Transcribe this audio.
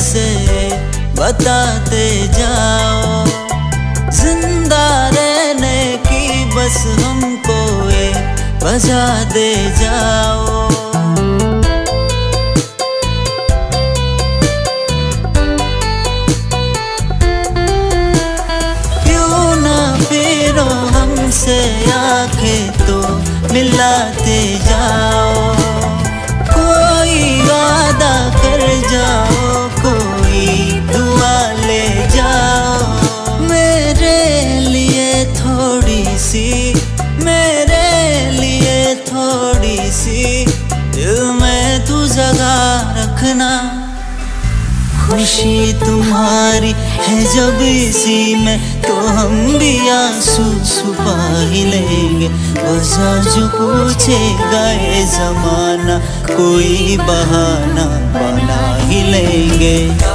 से बताते जाओ, जिंदा रहने की बस हमको ये बजा दे जाओ। क्यों ना फिरो हमसे आंखें तो मिलाते जाओ, कोई वादा कर जाओ, कोई दुआ ले जाओ। मेरे लिए थोड़ी सी, मेरे लिए थोड़ी सी दिल में तू जगह रखना। खुशी तुम्हारी है जब इसी में, तो हम भी आंसू छुपा ही लेंगे। वजह जो पूछेगा ये जमाना, कोई बहाना बना ही लेंगे।